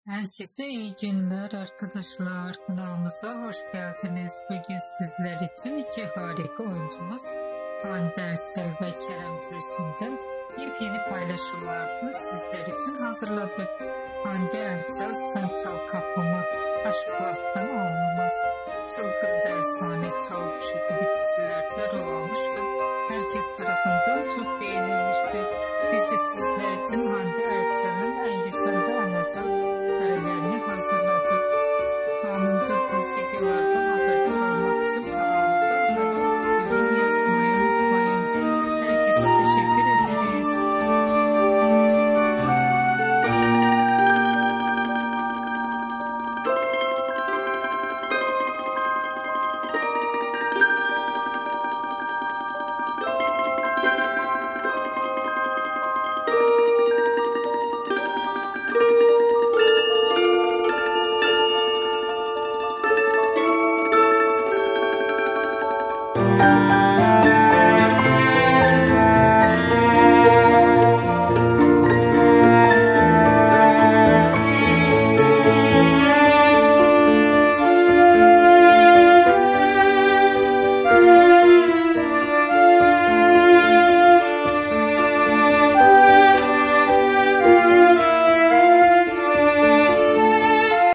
Herkese iyi günler arkadaşlar. Kanalımıza hoş geldiniz. Bugün sizler için iki harika oyuncumuz Hande Erçel ve Kerem Bürsin'den yepyeni paylaşımlarını sizler için hazırladık. Hande Erçel, Sen Çal Kapımı, Aşk Laftan Anlamaz, Çılgın Dersane, Çavuşu gibi dizilerde rol almış ve herkes tarafından çok beğenilmişti. Biz de sizler için Hande Erçel'in en güzel ve en özel karelerini hazırladık. Anında bu videolardan haberdar olmak için kanalımıza abone olup yorum yazmayı unutmayın. Herkese teşekkür ederiz. Müzik